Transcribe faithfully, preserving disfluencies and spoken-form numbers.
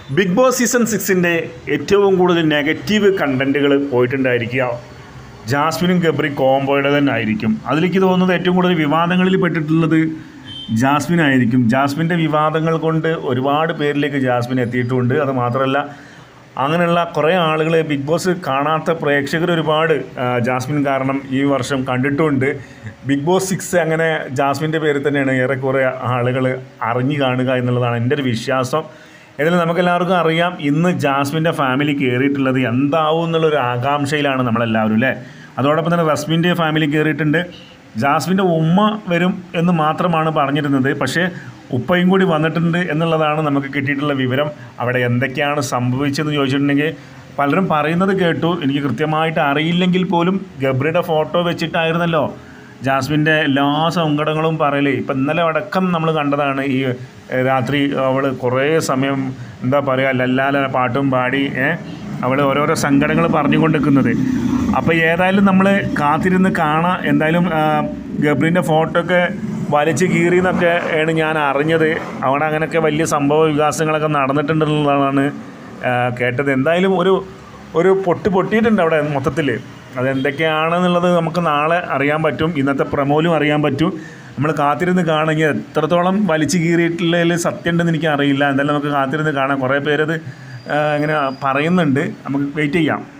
Big boss season സിക്സിൻ്റെ ഏറ്റവും കൂടുതൽ negative കണ്ടൻറ്റുകൾ പോയിട്ടുണ്ടായിരിക്കുക ജാസ്മിനും ഗബ്രി കോംബോയുടെ തന്നെ ആയിരിക്കും. അതിലേക്ക് തോന്നുന്നത് ഏറ്റവും കൂടുതൽ വിവാദങ്ങളിൽ പെട്ടിട്ടുള്ളത് ജാസ്മിൻ ആയിരിക്കും. ജാസ്മിൻ്റെ വിവാദങ്ങൾ കൊണ്ട് ഒരുപാട് പേരിലേക്ക് ജാസ്മിൻ എത്തിയിട്ടുണ്ട്. അത് മാത്രമല്ല, അങ്ങനെയുള്ള കുറേ ആളുകൾ ബിഗ് ബോസ് കാണാത്ത പ്രേക്ഷകർ ഒരുപാട് ജാസ്മിൻ കാരണം ഈ വർഷം കണ്ടിട്ടുമുണ്ട്. ബിഗ് ബോസ് സിക്സ് അങ്ങനെ ജാസ്മിൻ്റെ പേരിൽ തന്നെയാണ് ഏറെക്കുറെ ആളുകൾ അറിഞ്ഞു കാണുക എന്നുള്ളതാണ് എൻ്റെ ഒരു വിശ്വാസം. ഏതായാലും നമുക്കെല്ലാവർക്കും അറിയാം, ഇന്ന് ജാസ്മിൻ്റെ ഫാമിലി കയറിയിട്ടുള്ളത് എന്താവും എന്നുള്ളൊരു ആകാംക്ഷയിലാണ് നമ്മളെല്ലാവരും അല്ലേ. അതോടൊപ്പം തന്നെ റസ്മിൻ്റെ ഫാമിലി കയറിയിട്ടുണ്ട്. ജാസ്മിൻ്റെ ഉമ്മ വരും എന്ന് മാത്രമാണ് പറഞ്ഞിരുന്നത്, പക്ഷേ ഉപ്പയും കൂടി വന്നിട്ടുണ്ട് എന്നുള്ളതാണ് നമുക്ക് കിട്ടിയിട്ടുള്ള വിവരം. അവിടെ എന്തൊക്കെയാണ് സംഭവിച്ചതെന്ന് ചോദിച്ചിട്ടുണ്ടെങ്കിൽ പലരും പറയുന്നത് കേട്ടു. എനിക്ക് കൃത്യമായിട്ട് അറിയില്ലെങ്കിൽ പോലും ഗബ്രിയുടെ ഫോട്ടോ വെച്ചിട്ടായിരുന്നല്ലോ ജാസ്മിൻ്റെ എല്ലാ സങ്കടങ്ങളും പറയലേ. ഇപ്പം ഇന്നലെ അടക്കം നമ്മൾ കണ്ടതാണ്. ഈ രാത്രി അവൾ കുറേ സമയം എന്താ പറയുക ലല്ലാല പാട്ടും പാടി അവൾ ഓരോരോ സങ്കടങ്ങൾ പറഞ്ഞുകൊണ്ടിരിക്കുന്നത്. അപ്പോൾ ഏതായാലും നമ്മൾ കാത്തിരുന്ന് കാണാം. എന്തായാലും ഗബ്രീൻ്റെ ഫോട്ടോ ഒക്കെ വലിച്ചു കീറി എന്നൊക്കെ ആണ് ഞാൻ അറിഞ്ഞത്. അവിടെ അങ്ങനെയൊക്കെ വലിയ സംഭവ വികാസങ്ങളൊക്കെ നടന്നിട്ടുണ്ടെന്നുള്ളതാണ് കേട്ടത്. എന്തായാലും ഒരു ഒരു പൊട്ടി പൊട്ടിയിട്ടുണ്ട് അവിടെ മൊത്തത്തിൽ. അതെന്തൊക്കെയാണെന്നുള്ളത് നമുക്ക് നാളെ അറിയാൻ പറ്റും, ഇന്നത്തെ പ്രമോയിലും അറിയാൻ പറ്റും. നമ്മൾ കാത്തിരുന്ന് കാണുമെങ്കിൽ എത്രത്തോളം വലിച്ചു കീറിയിട്ടുള്ളതിൽ സത്യം ഉണ്ടെന്ന് എനിക്ക് അറിയില്ല. എന്തായാലും നമുക്ക് കാത്തിരുന്ന് കാണാം. കുറേ പേരത് ഇങ്ങനെ പറയുന്നുണ്ട്. നമുക്ക് വെയിറ്റ് ചെയ്യാം.